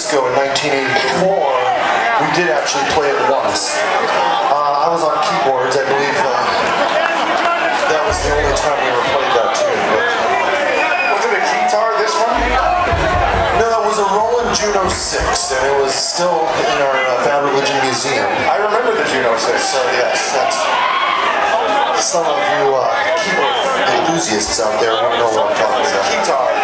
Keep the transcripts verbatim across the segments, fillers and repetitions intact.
Francisco in nineteen eighty-four, we did actually play it once. Uh, I was on keyboards, I believe uh, that was the only time we ever played that tune. But was it a guitar, this one? no, it was a Roland Juno six, and it was still in our uh, Bad Religion Museum. I remember the Juno six. So yes, that's some of you uh, keyboard enthusiasts out there who know what I'm talking about. Guitars.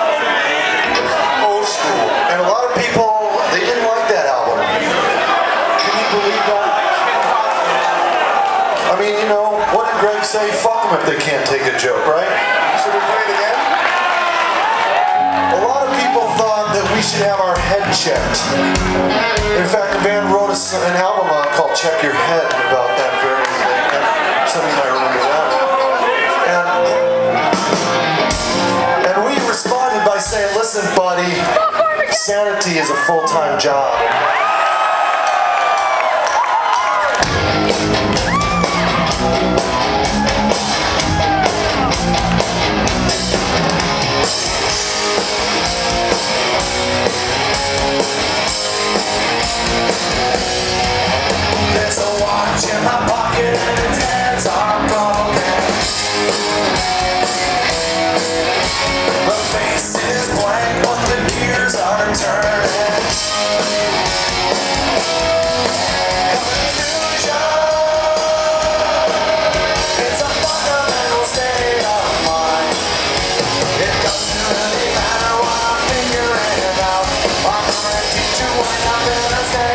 Old school. And a lot of people, they didn't like that album. Can you believe that? I mean, you know, what did Greg say? Fuck them if they can't take a joke, right? Should we play it again? A lot of people thought that we should have our head checked. In fact, the band wrote us an album uh, called Check Your Head about that very thing. Some of you might remember that. And, and we responded by saying, listen, buddy, sanity is a full-time job. There's a watch in my pocket and its hands are broken. The face is blank, but the gears are turning. Confusion, it's a fundamental state of mind. It doesn't really matter what I'm figuring out. I'm ready to wind up in a state